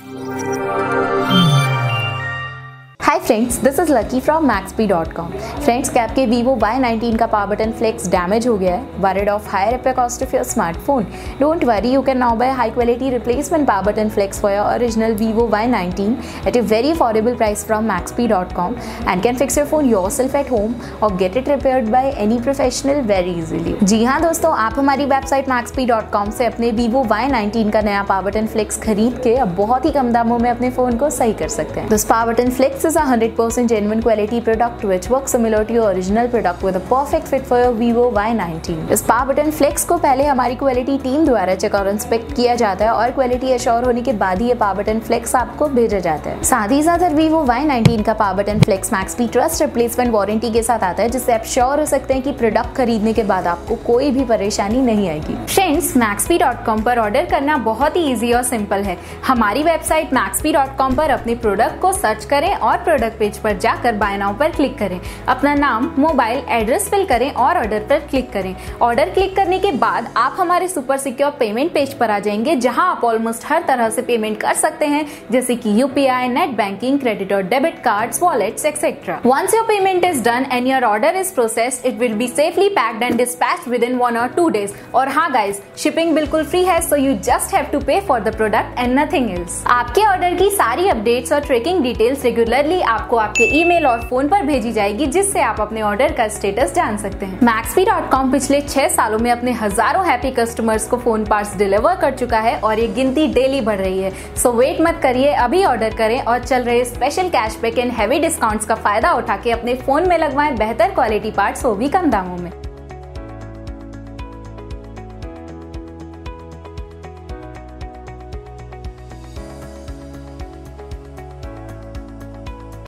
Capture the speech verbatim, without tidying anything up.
Hi friends, this is Lucky from Maxpe dot com. Friends, क्या आपके Vivo Y nineteen का power button flex damage हो गया है? Worried of higher repair cost of your smartphone? Don't worry, you can now buy high quality replacement power button flex for your original Vivo Y nineteen at a very affordable price from maxp dot com and can fix your phone yourself at home or get it repaired by any professional very easily। जी हाँ दोस्तों, आप हमारी website मैक्सपी dot com से अपने Vivo Y nineteen का नया power button flex खरीद के अब बहुत ही कम दामों में अपने फोन को सही कर सकते हैं। This power button flex is a one hundred percent genuine quality product which works similar to your original product with a perfect fit for your Vivo Y nineteen. इस पावर बटन फ्लेक्स को पहले हमारी quality team द्वारा check और inspect किया जाता है और क्वालिटी एश्योर होने के बाद ही ये पावर बटन फ्लेक्स आपको भेजा जाता है। साथ ही साथ Vivo वाई नाइनटीन का power button flex Maxpe trust replacement warranty के साथ आता है, जिससे आप श्योर हो सकते हैं कि प्रोडक्ट खरीदने के बाद आपको कोई भी परेशानी नहीं आएगी। फ्रेंड्स, मैक्सपी डॉट कॉम पर ऑर्डर करना बहुत ही इजी और सिंपल है। हमारी वेबसाइट मैक्सपी डॉट कॉम पर अपने प्रोडक्ट को सर्च करें और प्रोडक्ट पेज पर जाकर बाय नाउ पर क्लिक करें। अपना नाम, मोबाइल एड्रेस फिल करें और ऑर्डर पर क्लिक करें। ऑर्डर क्लिक करने के बाद आप हमारे सुपर सिक्योर पेमेंट पेज पर आ जाएंगे, जहां आप ऑलमोस्ट हर तरह से पेमेंट कर सकते हैं, जैसे कि यूपीआई, नेट बैंकिंग, क्रेडिट और debit cards, wallets etcetera. Once your payment is done and your order is processed, it will be safely packed and dispatched within one or two days। और हाँ guys, shipping बिल्कुल free है, so you just have to pay for the product and nothing else। आपके order की सारी updates और tracking details regularly आपको आपके ईमेल और फोन पर भेजी जाएगी, जिससे आप अपने ऑर्डर का स्टेटस जान सकते हैं। मैक्सपी डॉट कॉम पिछले छह सालों में अपने हजारों हैप्पी कस्टमर्स को फोन पार्ट्स डिलीवर कर चुका है और ये गिनती डेली बढ़ रही है। सो वेट मत करिए, अभी ऑर्डर करें और चल रहे special cashback and heavy discounts का फायदा उठा के अपने फोन में लगवाएं बेहतर क्वालिटी पार्ट्स, वो भी कम दामों में।